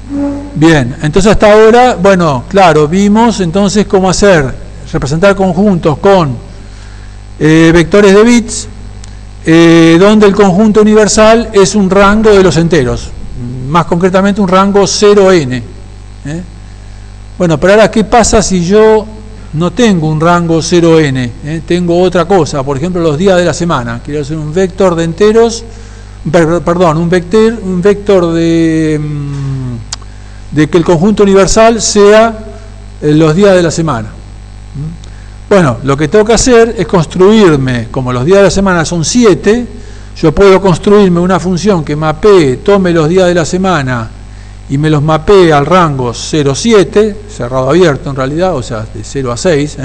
Bien, entonces hasta ahora, bueno, claro, vimos entonces cómo representar conjuntos con vectores de bits, donde el conjunto universal es un rango de los enteros, más concretamente un rango 0n. Bueno, pero ahora, ¿qué pasa si yo no tengo un rango 0n? Tengo otra cosa, por ejemplo, los días de la semana. Quiero hacer un vector de enteros, perdón, un vector de que el conjunto universal sea los días de la semana. Bueno, lo que tengo que hacer es construirme, como los días de la semana son 7, yo puedo construirme una función que mapee, tome los días de la semana y me los mapee al rango 0,7, cerrado abierto en realidad, o sea, de 0 a 6,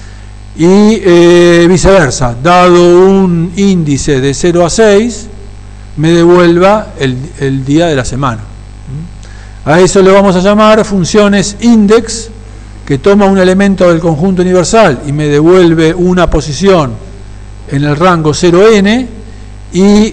y viceversa, dado un índice de 0 a 6, me devuelva el día de la semana. A eso le vamos a llamar funciones index, que toma un elemento del conjunto universal y me devuelve una posición en el rango 0n, y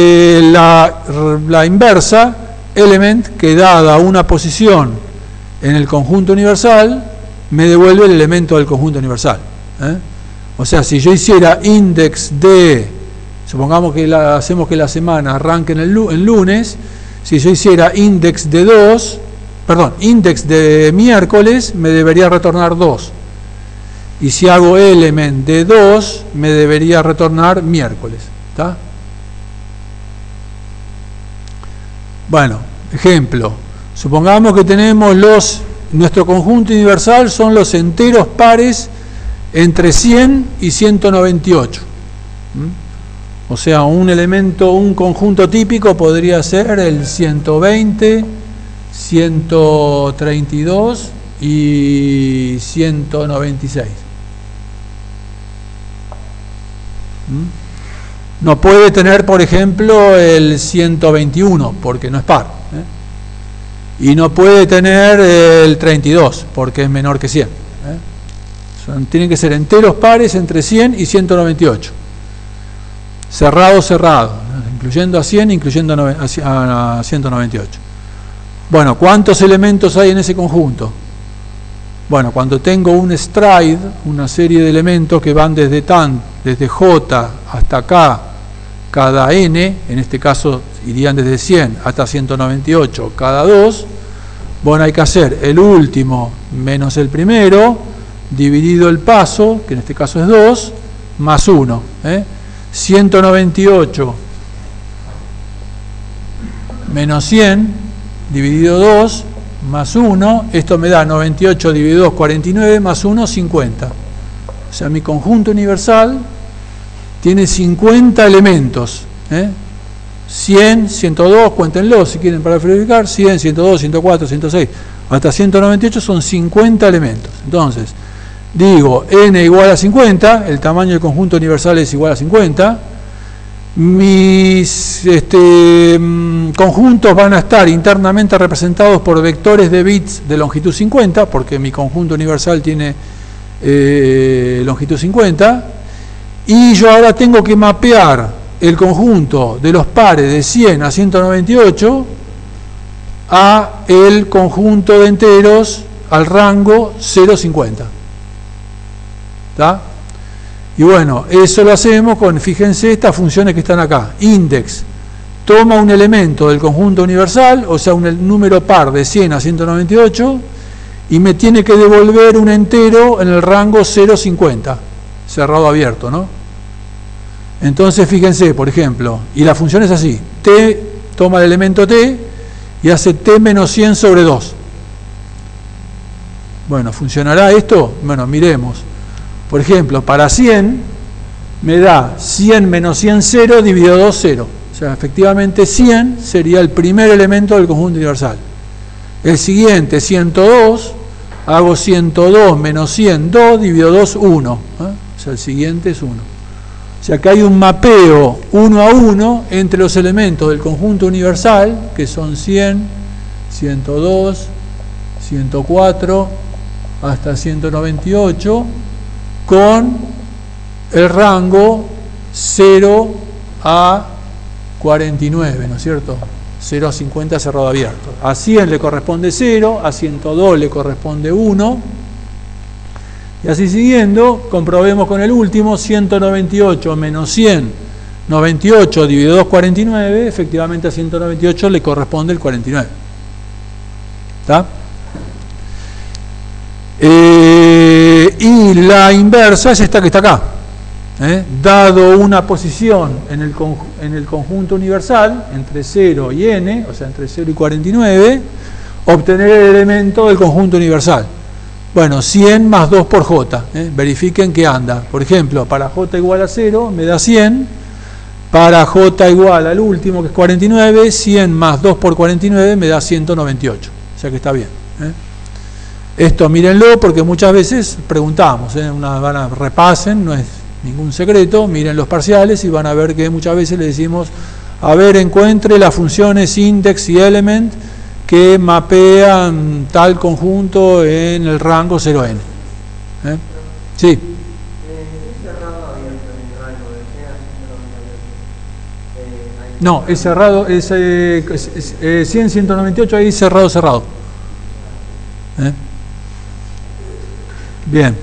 la inversa, element, que dada una posición en el conjunto universal, me devuelve el elemento del conjunto universal. O sea, si yo hiciera index de, supongamos que hacemos que la semana arranque en el lunes, si yo hiciera index de miércoles, me debería retornar 2. Y si hago element de 2, me debería retornar miércoles. ¿Está? Bueno, ejemplo. Supongamos que tenemos nuestro conjunto universal son los enteros pares entre 100 y 198. O sea, un conjunto típico podría ser el 120, 132 y 196. No puede tener, por ejemplo, el 121, porque no es par. Y no puede tener el 32, porque es menor que 100. Tienen que ser enteros pares entre 100 y 198. Cerrado, incluyendo a 100, incluyendo a 198. Bueno, ¿cuántos elementos hay en ese conjunto? Bueno, cuando tengo un stride, una serie de elementos que van desde J hasta K, cada n, en este caso irían desde 100 hasta 198 cada 2, bueno, hay que hacer el último menos el primero, dividido el paso, que en este caso es 2, más 1. 198 menos 100, dividido 2, más 1, esto me da 98 dividido 2, 49, más 1, 50. O sea, mi conjunto universal tiene 50 elementos. 100, 102, cuéntenlo si quieren para verificar, 100, 102, 104, 106, hasta 198 son 50 elementos. Entonces, digo, n igual a 50, el tamaño del conjunto universal es igual a 50, mis conjuntos van a estar internamente representados por vectores de bits de longitud 50, porque mi conjunto universal tiene longitud 50, y yo ahora tengo que mapear el conjunto de los pares de 100 a 198 a el conjunto de enteros al rango 0,50. ¿Está? Y bueno, eso lo hacemos con, fíjense, estas funciones que están acá. Index toma un elemento del conjunto universal, o sea, un número par de 100 a 198, y me tiene que devolver un entero en el rango 0,50, cerrado abierto, ¿no? Entonces, fíjense, por ejemplo, y la función es así: t toma el elemento t y hace t menos 100 sobre 2. Bueno, ¿funcionará esto? Bueno, miremos. Por ejemplo, para 100 me da 100 menos 100, 0, dividido 2, 0. O sea, efectivamente 100 sería el primer elemento del conjunto universal. El siguiente, 102, hago 102 menos 100, 2, dividido 2, 1. O sea, el siguiente es 1. O sea, que hay un mapeo 1 a 1 entre los elementos del conjunto universal, que son 100, 102, 104, hasta 198, con el rango 0 a 49, ¿no es cierto? 0 a 50 cerrado abierto. A 100 le corresponde 0, a 102 le corresponde 1. Y así siguiendo, comprobemos con el último, 198 menos 100, 98 dividido 2, 49, efectivamente a 198 le corresponde el 49. ¿Está? Y la inversa es esta que está acá. Dado una posición en el conjunto universal, entre 0 y n, o sea, entre 0 y 49, obtener el elemento del conjunto universal. Bueno, 100 más 2 por j. Verifiquen que anda. Por ejemplo, para j igual a 0 me da 100. Para j igual al último, que es 49, 100 más 2 por 49 me da 198. O sea que está bien. Esto mírenlo porque muchas veces preguntamos. Repasen, no es ningún secreto. Miren los parciales y van a ver que muchas veces le decimos, a ver, encuentre las funciones index y element que mapean tal conjunto en el rango 0n. Sí. No, es cerrado, es 100, 198, ahí cerrado, cerrado. Bien.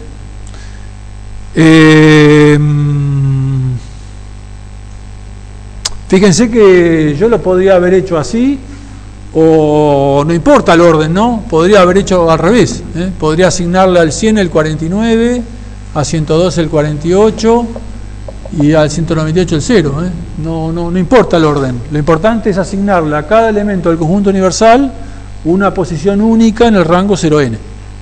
Fíjense que yo lo podría haber hecho así, o no importa el orden, ¿no? Podría haber hecho al revés. Podría asignarle al 100 el 49, a 102 el 48 y al 198 el 0. No importa el orden. Lo importante es asignarle a cada elemento del conjunto universal una posición única en el rango 0n.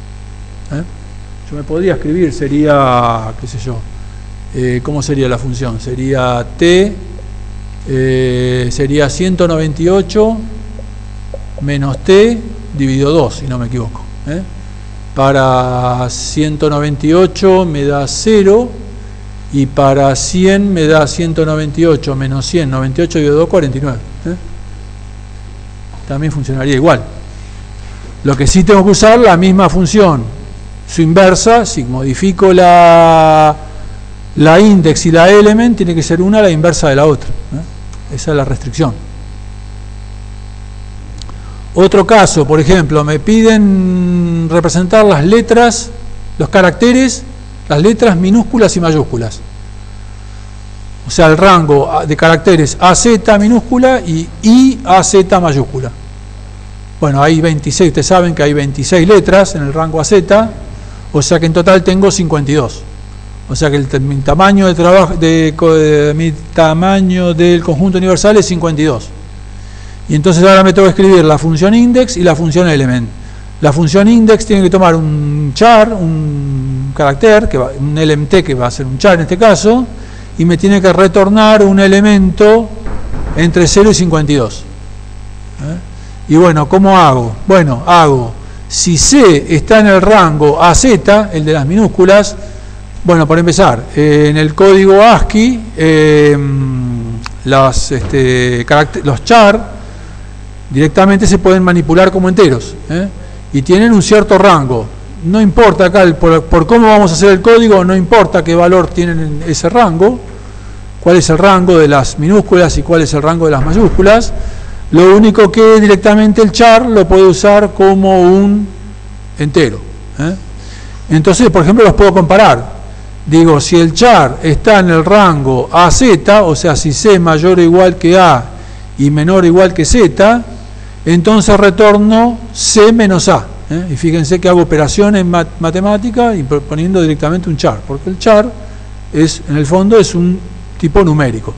Yo me podría escribir, sería, qué sé yo, ¿cómo sería la función? Sería t, sería 198 menos t dividido 2, si no me equivoco. Para 198 me da 0 y para 100 me da 198 menos 100, 98 dividido 2, 49. También funcionaría igual. Lo que sí tengo que usar la misma función, su inversa. Si modifico la index y la element, tiene que ser una la inversa de la otra. Esa es la restricción. Otro caso, por ejemplo, me piden representar las letras, los caracteres, las letras minúsculas y mayúsculas. O sea, el rango de caracteres AZ minúscula y IAZ mayúscula. Bueno, hay 26, ustedes saben que hay 26 letras en el rango AZ, o sea que en total tengo 52. O sea que mi tamaño de trabajo mi tamaño del conjunto universal es 52. Y entonces ahora me tengo que escribir la función index y la función element. La función index tiene que tomar un char, un carácter, un LMT que va a ser un char en este caso, y me tiene que retornar un elemento entre 0 y 52. Y bueno, ¿cómo hago? Bueno, hago, si C está en el rango AZ, el de las minúsculas, bueno, para empezar, en el código ASCII, los char directamente se pueden manipular como enteros, y tienen un cierto rango. No importa acá, por cómo vamos a hacer el código, no importa qué valor tienen ese rango, cuál es el rango de las minúsculas y cuál es el rango de las mayúsculas. Lo único que directamente el char lo puede usar como un entero. Entonces, por ejemplo, los puedo comparar. Digo, si el char está en el rango AZ, o sea, si C es mayor o igual que A y menor o igual que Z, entonces retorno C menos A. Y fíjense que hago operaciones matemáticas y poniendo directamente un char, porque el char es, en el fondo, es un tipo numérico.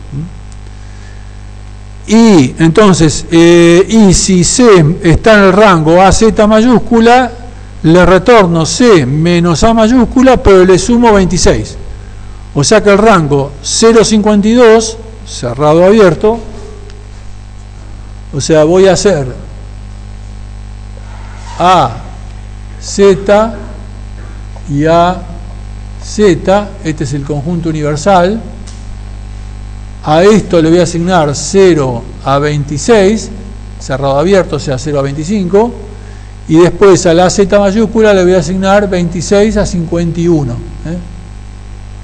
Y entonces, y si C está en el rango AZ mayúscula, le retorno C menos A mayúscula, pero le sumo 26. O sea que el rango 0,52, cerrado abierto, o sea, voy a hacer A, Z y A, Z, este es el conjunto universal. A esto le voy a asignar 0 a 26, cerrado abierto, o sea 0 a 25, y después a la Z mayúscula le voy a asignar 26 a 51.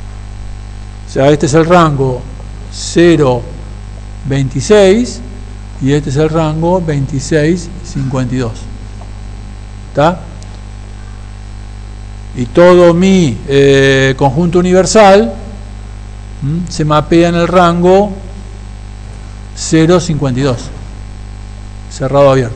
O sea, este es el rango 0, 26, y este es el rango 26, 52. ¿Está? Y todo mi conjunto universal se mapea en el rango 0, 52. Cerrado, abierto.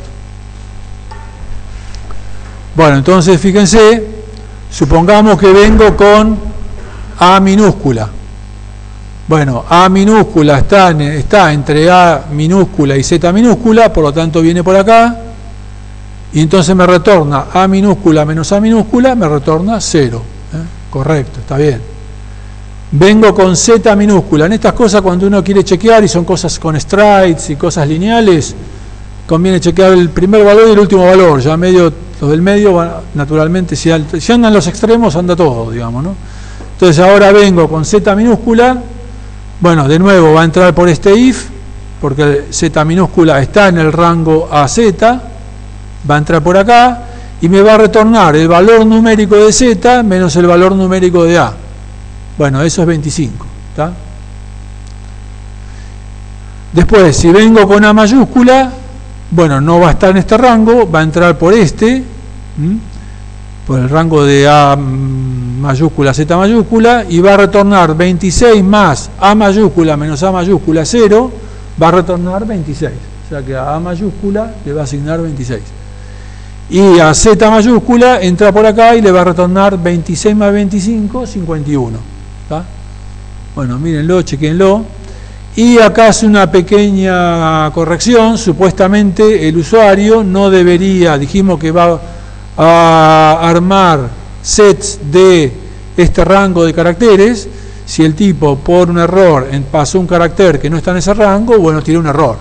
Bueno, entonces fíjense, supongamos que vengo con A minúscula. Bueno, A minúscula está entre A minúscula y Z minúscula, por lo tanto viene por acá, y entonces me retorna A minúscula menos A minúscula, me retorna 0. Correcto, está bien. Vengo con Z minúscula. En estas cosas, cuando uno quiere chequear, y son cosas con strides y cosas lineales, conviene chequear el primer valor y el último valor. Ya medio, los del medio, naturalmente, si andan los extremos, anda todo, digamos, ¿no? Entonces ahora vengo con Z minúscula. Bueno, de nuevo va a entrar por este if, porque Z minúscula está en el rango AZ, va a entrar por acá, y me va a retornar el valor numérico de Z menos el valor numérico de A. Bueno, eso es 25. ¿Está? Después, si vengo con A mayúscula, bueno, no va a estar en este rango, va a entrar por este, por el rango de A mayúscula, Z mayúscula, y va a retornar 26 más A mayúscula menos A mayúscula 0, va a retornar 26. O sea que a A mayúscula le va a asignar 26. Y a Z mayúscula entra por acá y le va a retornar 26 más 25, 51. ¿Está? Bueno, mírenlo, chequenlo. Y acá hace una pequeña corrección. Supuestamente el usuario no debería, dijimos que va a armar sets de este rango de caracteres. Si el tipo por un error pasó un carácter que no está en ese rango, bueno, tiene un error.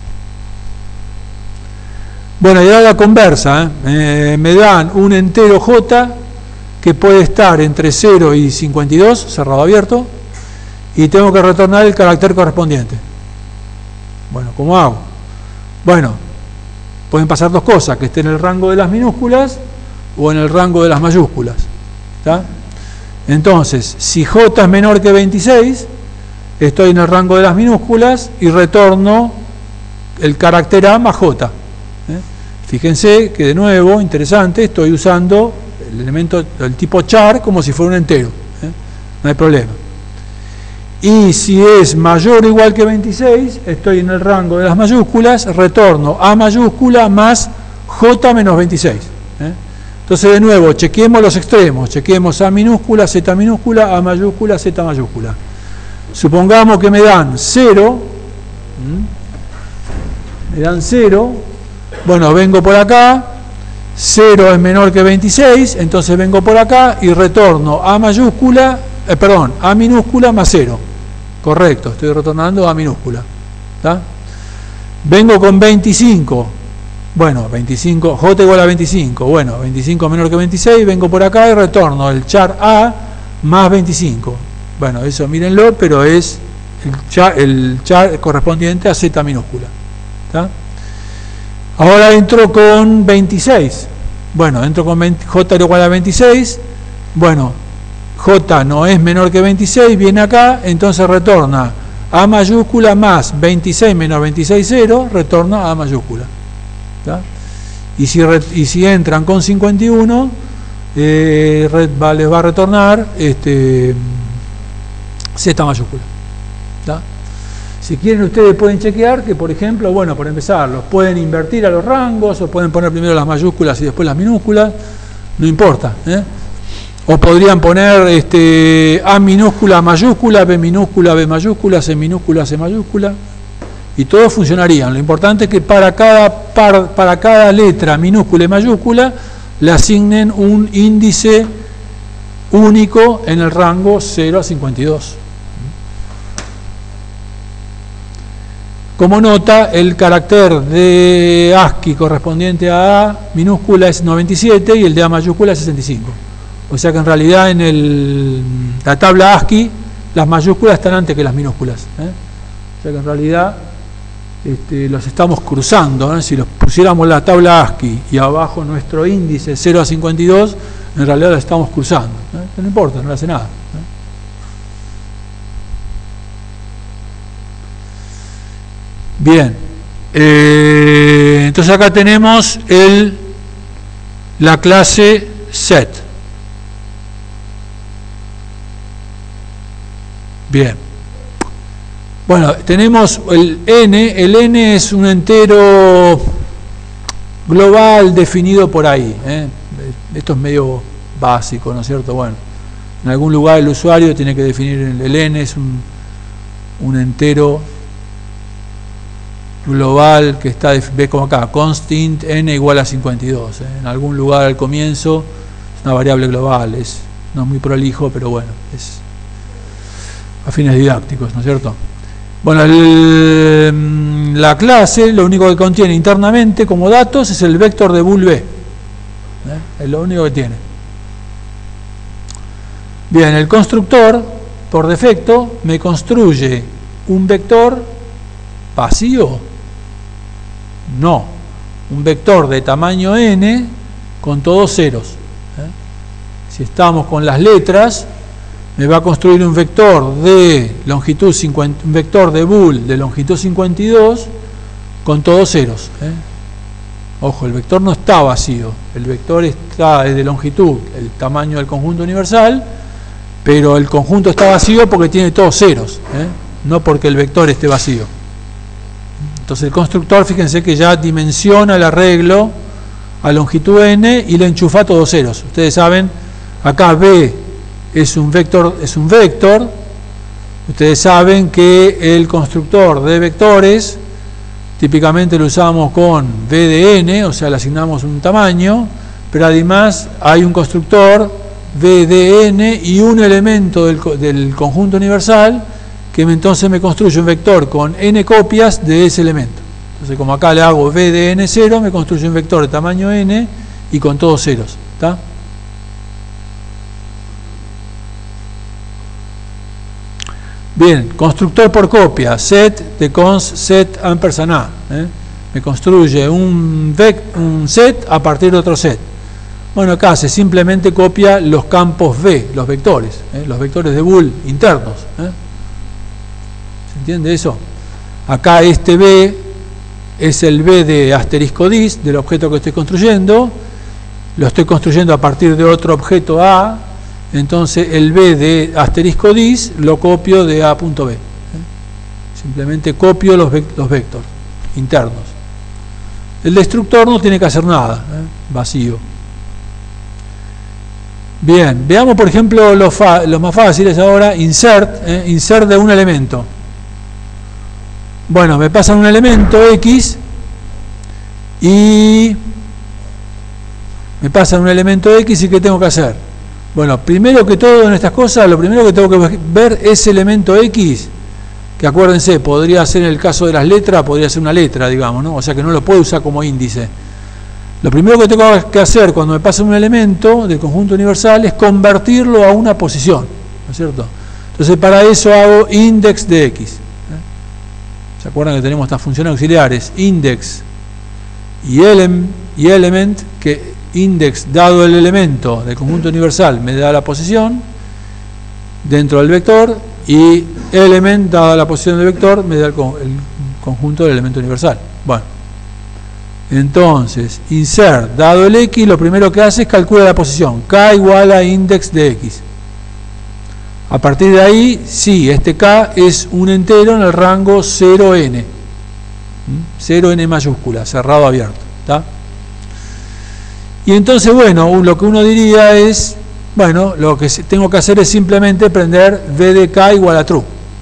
Bueno, y ahora la conversa, me dan un entero J que puede estar entre 0 y 52, cerrado abierto, y tengo que retornar el carácter correspondiente. Bueno, ¿cómo hago? Bueno, pueden pasar dos cosas, que esté en el rango de las minúsculas o en el rango de las mayúsculas. ¿Está? Entonces, si J es menor que 26, estoy en el rango de las minúsculas y retorno el carácter A más J. Fíjense que de nuevo, interesante, estoy usando el elemento del tipo char como si fuera un entero. No hay problema. Y si es mayor o igual que 26, estoy en el rango de las mayúsculas, retorno A mayúscula más J menos 26. Entonces, de nuevo, chequemos los extremos, chequemos A minúscula, Z minúscula, A mayúscula, Z mayúscula. Supongamos que me dan 0, bueno, vengo por acá, 0 es menor que 26, entonces vengo por acá y retorno A mayúscula, A minúscula más 0. Correcto, estoy retornando A minúscula. ¿Está? Vengo con 25. Bueno, 25, J igual a 25. Bueno, 25 menor que 26, vengo por acá y retorno el char A más 25. Bueno, eso mírenlo, pero es el char correspondiente a Z minúscula. ¿Está? Ahora entro con 26. Bueno, entro con J igual a 26. Bueno, J no es menor que 26, viene acá, entonces retorna A mayúscula más 26 menos 26, 0, retorna A mayúscula. ¿Está? Y si entran con 51, les va a retornar Z mayúscula. ¿Está? Si quieren, ustedes pueden chequear que, por ejemplo, bueno, por empezar, los pueden invertir a los rangos, o pueden poner primero las mayúsculas y después las minúsculas, no importa. O podrían poner A minúscula, mayúscula, B minúscula, B mayúscula, C minúscula, C mayúscula, y todos funcionarían. Lo importante es que para cada letra minúscula y mayúscula le asignen un índice único en el rango 0 a 52. Como nota, el carácter de ASCII correspondiente a A minúscula es 97 y el de A mayúscula es 65. O sea que en realidad en la tabla ASCII las mayúsculas están antes que las minúsculas. O sea que en realidad los estamos cruzando. Si los pusiéramos la tabla ASCII y abajo nuestro índice 0 a 52, en realidad la estamos cruzando. No importa, no le hace nada. Bien, Entonces acá tenemos la clase set. Bien. Bueno, tenemos el n es un entero global definido por ahí. Esto es medio básico, ¿no es cierto? Bueno, en algún lugar el usuario tiene que definir el n, es un entero global que está, ves como acá, constant n igual a 52. En algún lugar al comienzo es una variable global, no es muy prolijo, pero bueno, es a fines didácticos, ¿no es cierto? Bueno, la clase lo único que contiene internamente como datos es el vector de bool b. Es lo único que tiene. Bien, el constructor, por defecto, me construye un vector vacío. No, un vector de tamaño n con todos ceros. Si estamos con las letras, me va a construir un vector de longitud 50, un vector de bool de longitud 52 con todos ceros. Ojo, el vector no está vacío, el vector es de longitud, el tamaño del conjunto universal, pero el conjunto está vacío porque tiene todos ceros, no porque el vector esté vacío. Entonces el constructor, fíjense que ya dimensiona el arreglo a longitud n y le enchufa todos ceros. Ustedes saben, acá b es un vector. Ustedes saben que el constructor de vectores típicamente lo usamos con v de n, o sea, le asignamos un tamaño, pero además hay un constructor v de n y un elemento del conjunto universal que entonces me construye un vector con n copias de ese elemento. Entonces, como acá le hago v de n0, me construye un vector de tamaño n y con todos ceros. ¿Está? Bien, constructor por copia, set de const set ampersand a. Me construye un set a partir de otro set. Bueno, acá se simplemente copia los campos B, los vectores de bool internos. ¿Se entiende eso? Acá este B es el B de asterisco dis, del objeto que estoy construyendo. Lo estoy construyendo a partir de otro objeto A. Entonces el B de asterisco dis lo copio de A.B. Simplemente copio los vectores internos. El destructor no tiene que hacer nada, vacío. Bien, veamos por ejemplo los más fáciles ahora. Insert de un elemento. Bueno, me pasan un elemento X y ¿qué tengo que hacer? Bueno, primero que todo en estas cosas, lo primero que tengo que ver es elemento X, que acuérdense, podría ser en el caso de las letras, podría ser una letra, digamos, ¿no? O sea que no lo puedo usar como índice. Lo primero que tengo que hacer cuando me pasa un elemento del conjunto universal es convertirlo a una posición, ¿no es cierto? Entonces para eso hago index de X. ¿Se acuerdan que tenemos estas funciones auxiliares? Index y element, que index dado el elemento del conjunto universal me da la posición dentro del vector, y element dada la posición del vector me da el conjunto del elemento universal. Bueno, entonces insert dado el X, lo primero que hace es calcular la posición k igual a index de X. A partir de ahí, sí, este k es un entero en el rango 0n, 0n mayúscula, cerrado, abierto, ¿está? Y entonces, bueno, lo que uno diría es, bueno, lo que tengo que hacer es simplemente prender v de k igual a true.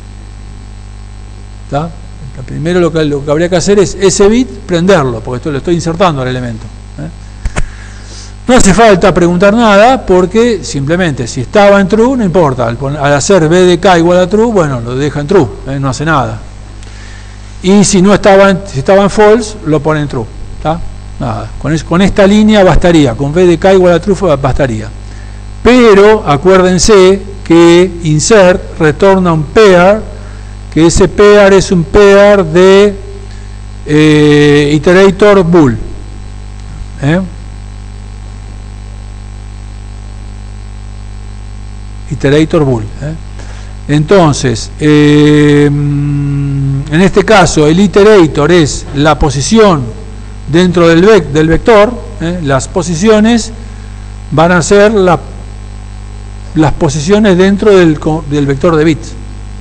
¿Está? Primero lo que habría que hacer es ese bit prenderlo, porque esto lo estoy insertando al elemento. No hace falta preguntar nada, porque simplemente si estaba en true, no importa. Al hacer v de k igual a true, bueno, lo deja en true, no hace nada. Y si estaba en false, lo pone en true. ¿Está? Nada, con esta línea bastaría, con v de k igual a true bastaría. Pero acuérdense que insert retorna un pair, que ese pair es un pair de iterator bool. Iterator bool. Entonces, en este caso, el iterator es la posición dentro del vector, las posiciones van a ser las posiciones dentro del vector de bits.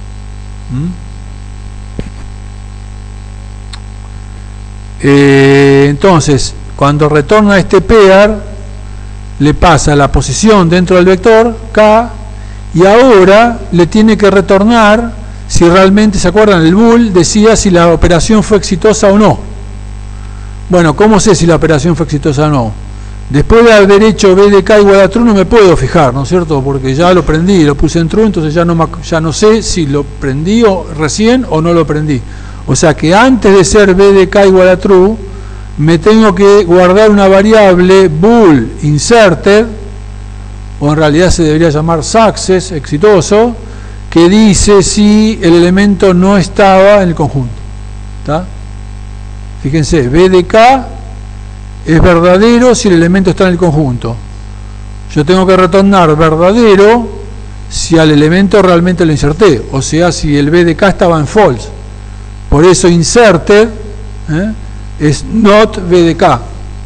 Entonces, cuando retorna este pair, le pasa la posición dentro del vector K, y ahora le tiene que retornar si realmente, ¿se acuerdan? El bool decía si la operación fue exitosa o no. Bueno, ¿cómo sé si la operación fue exitosa o no? Después de haber hecho b de k igual a true no me puedo fijar, ¿no es cierto? Porque ya lo prendí, lo puse en true, entonces ya no sé si lo prendí recién o no lo prendí. O sea que antes de ser b de k igual a true, me tengo que guardar una variable bool inserted, o en realidad se debería llamar success, exitoso, que dice si el elemento no estaba en el conjunto. ¿Está? Fíjense, b de k es verdadero si el elemento está en el conjunto. Yo tengo que retornar verdadero si al elemento realmente lo inserté, o sea, si el b de k estaba en false. Por eso inserted es not b de k.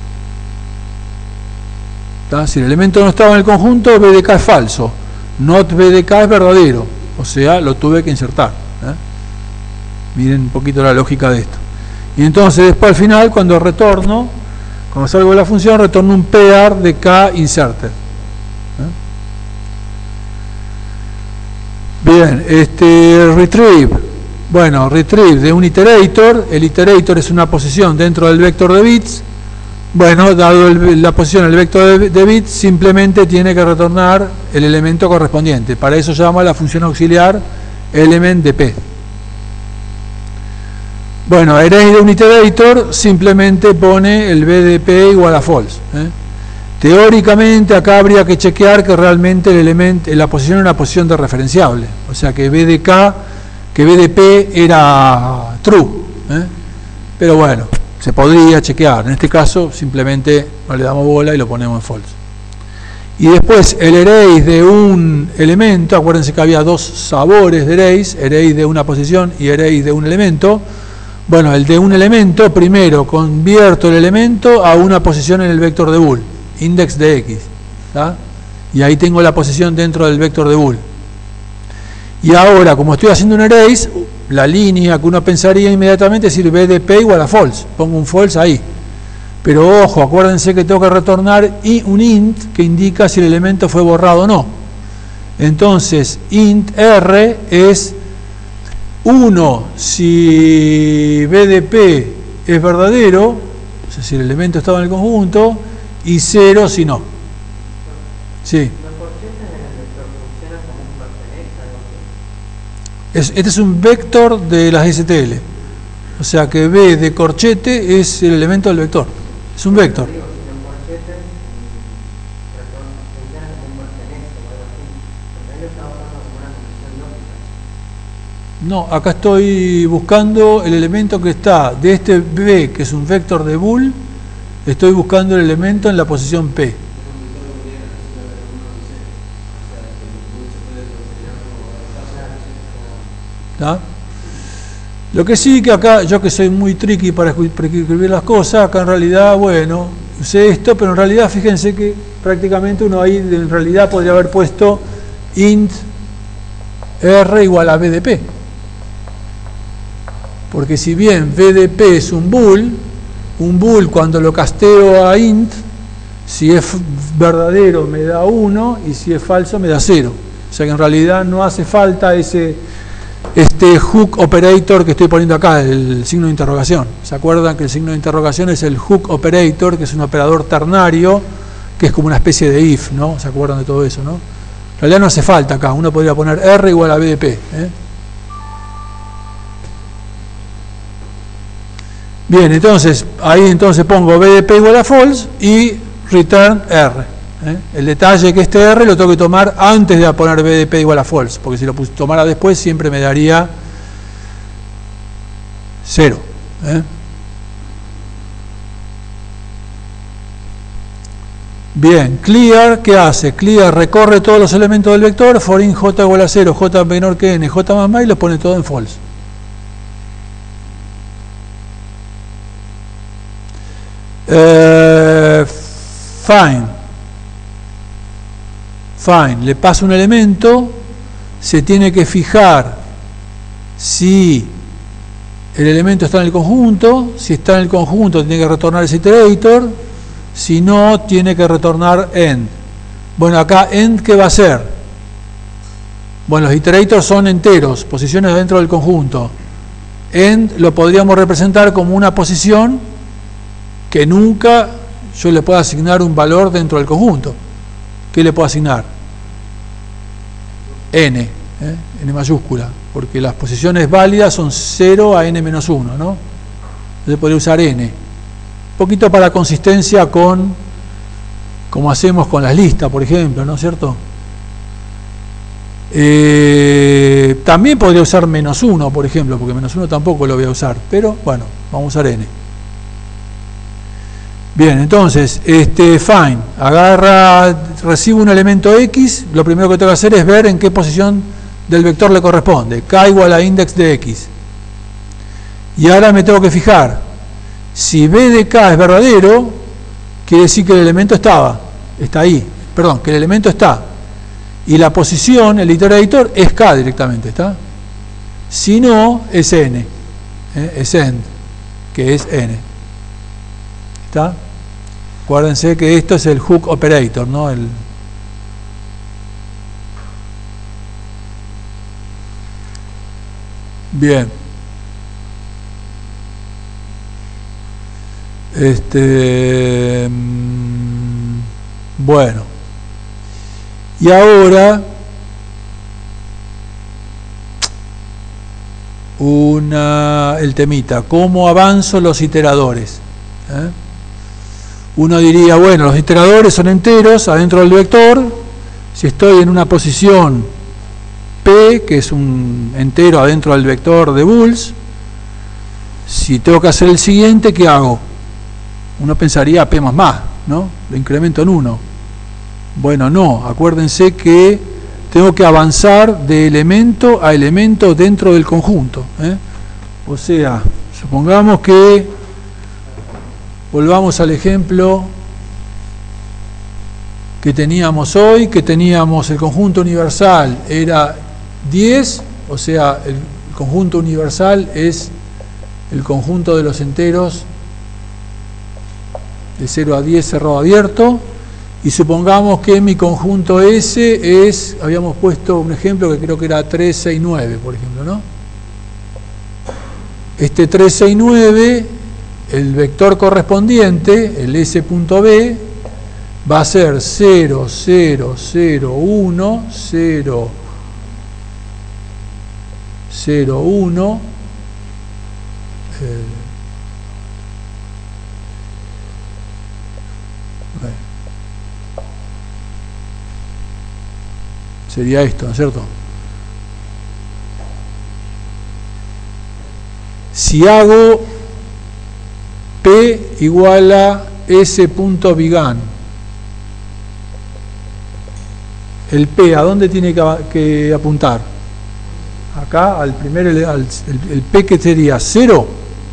Si el elemento no estaba en el conjunto, b de k es falso. Not b de k es verdadero, o sea, lo tuve que insertar. Miren un poquito la lógica de esto. Y entonces después al final, cuando salgo de la función, retorno un pair de k inserted. Bien, retrieve. Bueno, retrieve de un iterator. El iterator es una posición dentro del vector de bits. Bueno, dado la posición del vector de bits, simplemente tiene que retornar el elemento correspondiente. Para eso llama la función auxiliar element de p. Bueno, array de un iterator simplemente pone el b de p igual a false. Teóricamente acá habría que chequear que realmente la posición era una posición de referenciable. O sea que b de p era true. Pero bueno, se podría chequear. En este caso simplemente no le damos bola y lo ponemos en false. Y después el array de un elemento, acuérdense que había dos sabores de arrays, array de una posición y array de un elemento. Bueno, el de un elemento, primero convierto el elemento a una posición en el vector de bool, index de x, ¿tá? Y ahí tengo la posición dentro del vector de bool. Y ahora, como estoy haciendo un array, la línea que uno pensaría inmediatamente es decir b de p igual a false, pongo un false ahí. Pero ojo, acuérdense que tengo que retornar un int que indica si el elemento fue borrado o no. Entonces, int r es 1 si b de p es verdadero, o sea, si el elemento estaba en el conjunto, y 0 si no. Sí. Este es un vector de las STL. O sea que b de corchete es el elemento del vector. Es un vector. No, acá estoy buscando el elemento que está de este b, que es un vector de bool, estoy buscando el elemento en la posición p. ¿Tá? Lo que sí que acá, yo que soy muy tricky para escribir las cosas, acá en realidad, bueno, usé esto, pero en realidad fíjense que prácticamente uno ahí en realidad podría haber puesto int r igual a b de p. Porque si bien b de p es un bool cuando lo casteo a int, si es verdadero me da 1 y si es falso me da 0. O sea que en realidad no hace falta este hook operator que estoy poniendo acá, el signo de interrogación. ¿Se acuerdan que el signo de interrogación es el hook operator, que es un operador ternario, que es como una especie de if, ¿no? ¿Se acuerdan de todo eso, no? En realidad no hace falta acá, uno podría poner r igual a b de p. Bien, entonces, ahí pongo b de p igual a false y return r. El detalle es que este r lo tengo que tomar antes de poner b de p igual a false, porque si lo tomara después siempre me daría 0. Bien, clear, ¿qué hace? Clear recorre todos los elementos del vector, for in j igual a 0, j menor que n, j más más, y los pone todo en false. Fine, le pasa un elemento, se tiene que fijar si el elemento está en el conjunto, si está en el conjunto tiene que retornar ese iterator, si no tiene que retornar end. Bueno, acá end, ¿qué va a ser? Bueno, los iterators son enteros, posiciones dentro del conjunto. End lo podríamos representar como una posición que nunca yo le puedo asignar un valor dentro del conjunto. ¿Qué le puedo asignar? N, N mayúscula, porque las posiciones válidas son 0 a n-1, ¿no? Entonces podría usar N. Un poquito para consistencia con, como hacemos con las listas, por ejemplo, ¿no es cierto? También podría usar -1, por ejemplo, porque -1 tampoco lo voy a usar, pero bueno, vamos a usar N. Bien, entonces, fine, recibo un elemento X, lo primero que tengo que hacer es ver en qué posición del vector le corresponde, k igual a index de X. Y ahora me tengo que fijar, si B de K es verdadero, quiere decir que el elemento está ahí, perdón, que el elemento está, y la posición, el iterator, es K directamente, ¿está? Si no, es N, es end, que es N. ¿Está? Acuérdense que esto es el hook operator, ¿no? Bien. Bueno. Y ahora el temita, ¿cómo avanzo los iteradores? Uno diría, bueno, los iteradores son enteros adentro del vector. Si estoy en una posición P, que es un entero adentro del vector de Bulls, si tengo que hacer el siguiente, ¿qué hago? Uno pensaría P más más, ¿no? Lo incremento en 1. Bueno, no, acuérdense que tengo que avanzar de elemento a elemento dentro del conjunto. O sea, supongamos que volvamos al ejemplo que teníamos hoy, que teníamos el conjunto universal, era 10, o sea, el conjunto universal es el conjunto de los enteros de 0 a 10 cerrado abierto, y supongamos que mi conjunto S es, habíamos puesto un ejemplo que creo que era 3, 6, 9, por ejemplo, ¿no? Este 3, 6, 9, el vector correspondiente, el S.B, va a ser 0, 0, 0, 1, 0, 0, 1, sería esto, ¿no es cierto? Si hago P igual a S.began, el P, ¿a dónde tiene que apuntar? Acá, al primer el P, que sería 0,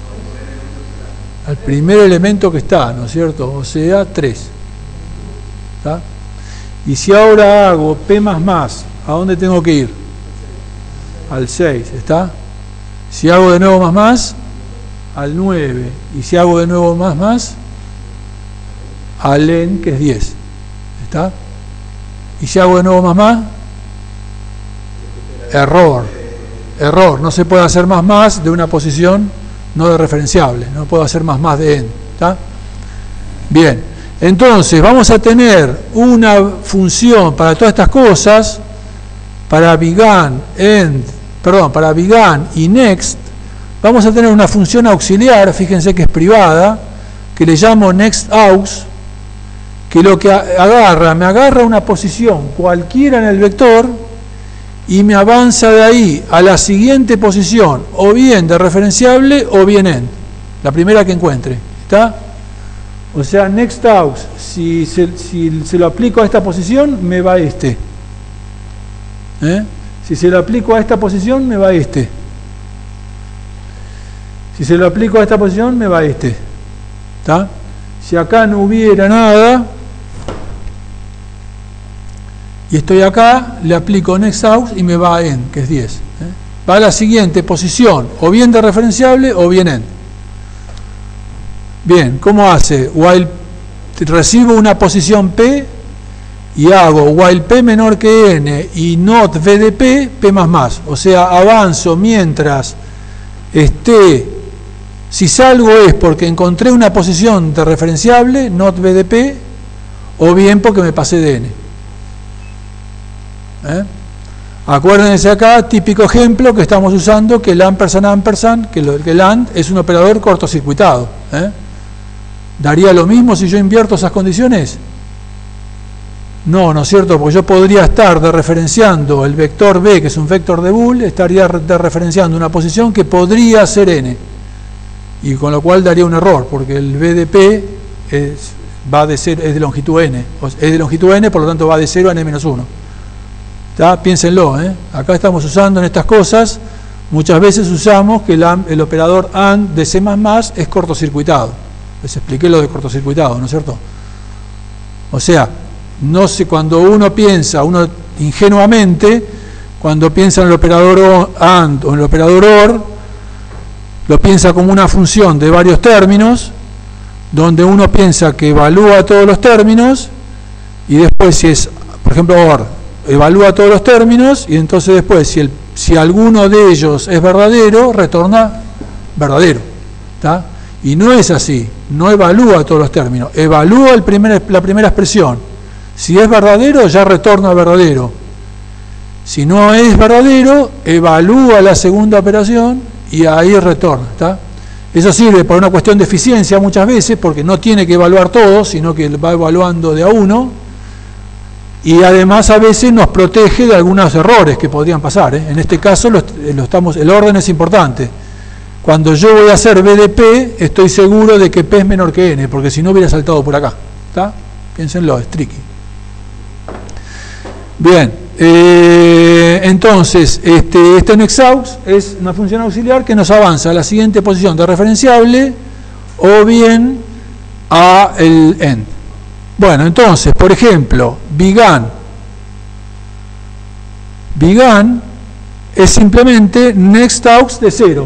al primer elemento que está, ¿no es cierto? O sea, 3. ¿Está? Y si ahora hago P más más, ¿a dónde tengo que ir? Al 6, ¿está? Si hago de nuevo más más, al 9. Y si hago de nuevo más más, al n, que es 10. ¿Está? Y si hago de nuevo más más, error. Error. No se puede hacer más más de una posición no de referenciable. No puedo hacer más más de n. ¿Está? Bien. Entonces, vamos a tener una función para todas estas cosas, para began, end, perdón, para began y next. Vamos a tener una función auxiliar, fíjense que es privada, que le llamo nextAux, que lo que me agarra una posición cualquiera en el vector y me avanza de ahí a la siguiente posición, o bien de referenciable o bien end, la primera que encuentre. ¿Está? O sea, next aux, si se lo aplico a esta posición, me va este. Si se lo aplico a esta posición, me va este. Si se lo aplico a esta posición, me va este. ¿Está? Si acá no hubiera nada, y estoy acá, le aplico next aux y me va a end, que es 10. Va a la siguiente posición, o bien de referenciable o bien end. Bien, ¿cómo hace? While recibo una posición P y hago while P menor que N y not V de P, P más. O sea, avanzo mientras esté, si salgo es porque encontré una posición de referenciable, not V de P, o bien porque me pasé de N. Acuérdense acá, típico ejemplo que estamos usando, que el ampersand, que el AND es un operador cortocircuitado. ¿Daría lo mismo si yo invierto esas condiciones? No, ¿no es cierto? Porque yo podría estar referenciando el vector B, que es un vector de Boole, estaría referenciando una posición que podría ser N. Y con lo cual daría un error, porque el B de P es de longitud N. Es de longitud N, por lo tanto va de 0 a N-1. Piénsenlo, acá estamos usando en estas cosas, muchas veces usamos que el operador AND de C++ es cortocircuitado. Les expliqué lo de cortocircuitado, ¿no es cierto? O sea, no sé, cuando uno piensa, ingenuamente, cuando piensa en el operador AND o en el operador OR, lo piensa como una función de varios términos, donde uno piensa que evalúa todos los términos, y después si es, por ejemplo, OR, evalúa todos los términos, y entonces después, si alguno de ellos es verdadero, retorna verdadero. ¿Está? Y no es así, no evalúa todos los términos, evalúa la primera expresión. Si es verdadero, ya retorna verdadero. Si no es verdadero, evalúa la segunda operación y ahí retorna. ¿Está? Eso sirve para una cuestión de eficiencia muchas veces, porque no tiene que evaluar todo, sino que va evaluando de a uno. Y además a veces nos protege de algunos errores que podrían pasar. En este caso el orden es importante. Cuando yo voy a hacer B de P, estoy seguro de que P es menor que N, porque si no hubiera saltado por acá. ¿Está? Piénsenlo, es tricky. Bien, entonces, este next aux es una función auxiliar que nos avanza a la siguiente posición de referenciable o bien a el end. Bueno, entonces, por ejemplo, began es simplemente next aux de 0.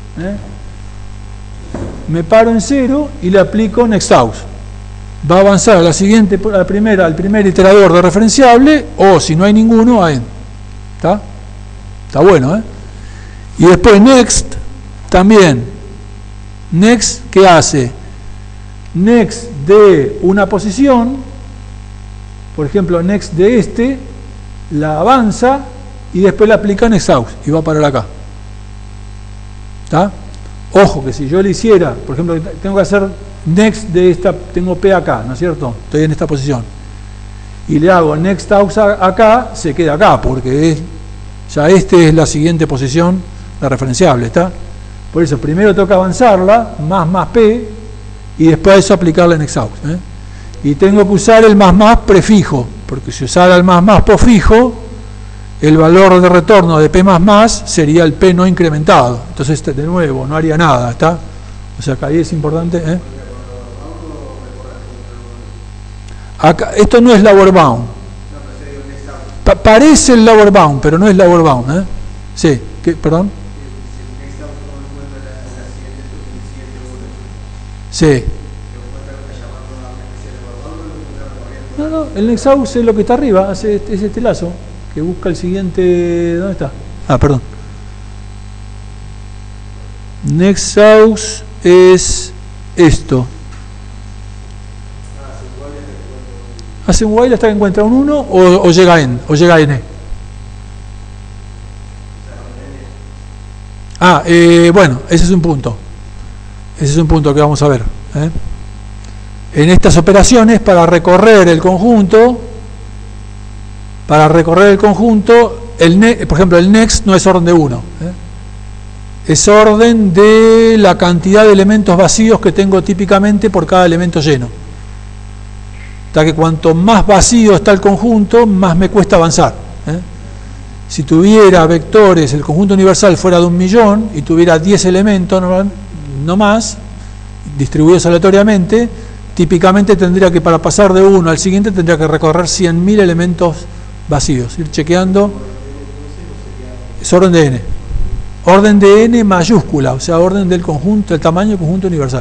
Me paro en 0 y le aplico next aux. Va a avanzar a la siguiente, al primer iterador de referenciable, o si no hay ninguno, a end. Está bueno, Y después next también. Next, ¿qué hace? Next de una posición, por ejemplo, next de la avanza y después le aplica next aux y va a parar acá. ¿Está? Ojo que si yo le hiciera, por ejemplo, tengo que hacer next de esta, tengo P acá, ¿no es cierto? Estoy en esta posición. Y le hago next aux acá, se queda acá, porque ya es la siguiente posición de referenciable, ¿está? Por eso primero toca avanzarla, más P, y después de eso aplicarle next aux. Y tengo que usar el más prefijo, porque si usara el más pofijo, el valor de retorno de P++ sería el P no incrementado. Entonces, de nuevo, no haría nada, ¿está? O sea, que ahí es importante. Acá, esto no es lower bound. Parece el lower bound, pero no es lower bound. Sí, perdón. Sí. No, el next aux es lo que está arriba, es este lazo que busca el siguiente. ¿Dónde está? Perdón. Next aux es esto. Hace un while hasta que encuentra un 1 o llega a n, o llega a n. Bueno, ese es un punto. Ese es un punto que vamos a ver. En estas operaciones, para recorrer el conjunto, por ejemplo, el next no es orden de 1. es orden de la cantidad de elementos vacíos que tengo típicamente por cada elemento lleno. Hasta que cuanto más vacío está el conjunto, más me cuesta avanzar. Si tuviera vectores, el conjunto universal fuera de 1.000.000 y tuviera 10 elementos no más, distribuidos aleatoriamente, típicamente tendría que, para pasar de uno al siguiente, tendría que recorrer 100.000 elementos vacíos, ir chequeando. Es orden de n. Orden de n mayúscula, o sea, orden del conjunto, el tamaño del conjunto universal.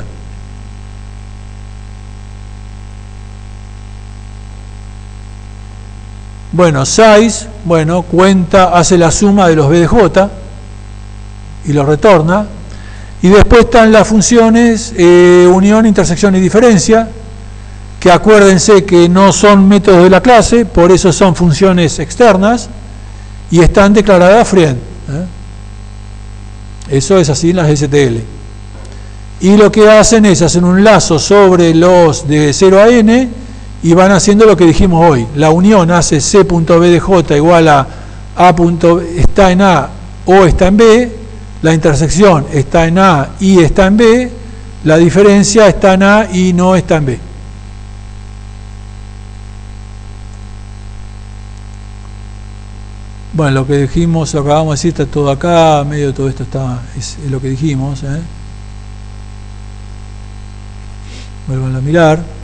Bueno, size, bueno, cuenta, hace la suma de los b de j y los retorna. Y después están las funciones unión, intersección y diferencia, que acuérdense que no son métodos de la clase, por eso son funciones externas y están declaradas friend. Eso es así en las STL. Y lo que hacen es hacer un lazo sobre los de 0 a n y van haciendo lo que dijimos hoy. La unión hace c.b de j igual a está en a o está en b, la intersección está en a y está en b, la diferencia está en a y no está en b. Bueno, lo que dijimos, lo que acabamos de decir, está todo acá, medio de todo esto es lo que dijimos. Vuelvan a mirar.